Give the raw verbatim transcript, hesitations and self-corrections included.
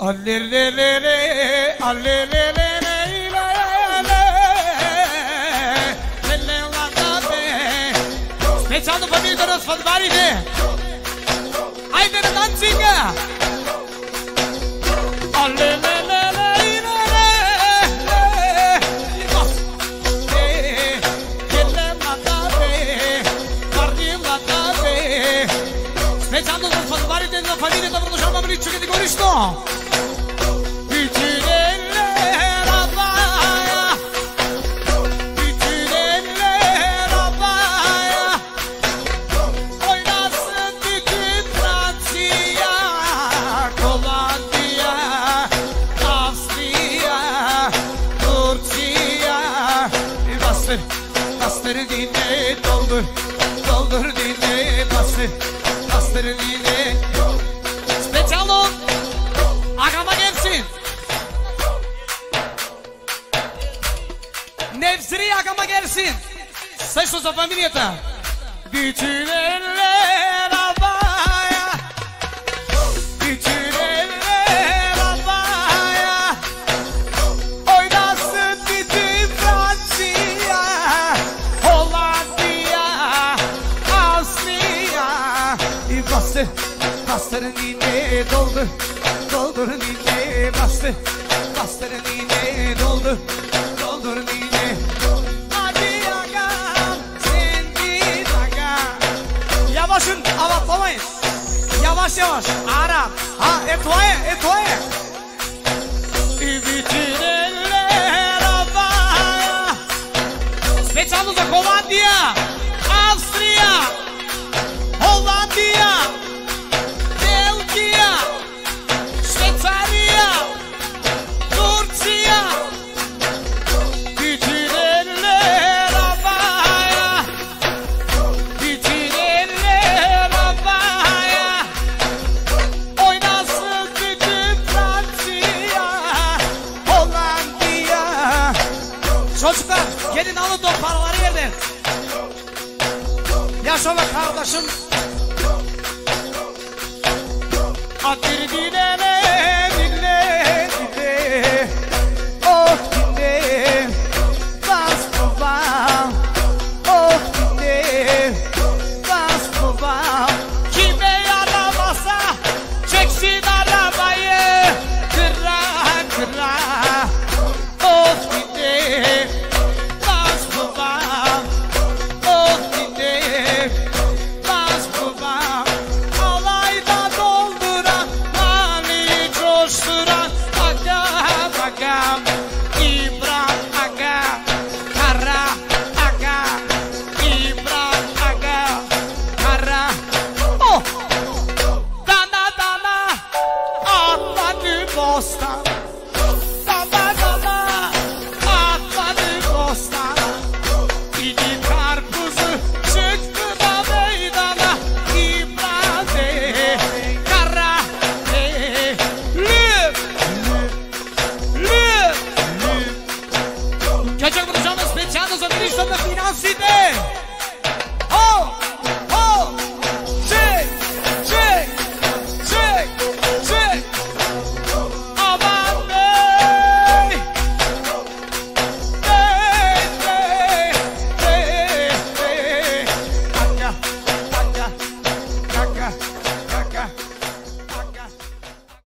Allelelele, allelelele, specijalno familie rozpadvarite. Ajde na dancinga. Allelelele, specijalno rozpadvarite na familie da продължаваме ли категорично. Bastır dine doldur, doldur dine bastır, bastır dine. Specijalno agama gelsin. Nevzri agama gelsin. Също за фамилията. Bütün eller havaya, bütün eller havaya, oynasın bütün Fransa, Hollanda, Avusturya. Bastır, bastır nine doldur, doldur nine bastır, bastır nine doldur, doldur nine. Yavaşın, avatlamayın. Yavaş yavaş, Arap. Ha, etvoye, etvoye. Bütün eller havaya. Specijalno za Hollanda, Avusturya, Hollanda, Belgija, Švajcarija, Turcija. Bütün eller havaya. Bütün eller havaya. Oynasın bütün Fransa, Hollanda. Çocuklar gelin alın o paraları yerden. Yaşa be kardeşim. Adır dinle, dinle, dinle. Oh dinle. Bas babam. Oh dinle. Bas babam. Kime yaramasa çeksin arabayı. Kıra kıra. Oh dinle. Bas babam. Oh dinle. Bas babam. Alayda dolduran, mani coşturan. Agam agam. İbrahim agam. Kara agam. İbrahim agam. Kara. Oh! Dana dana. Atladı bostan.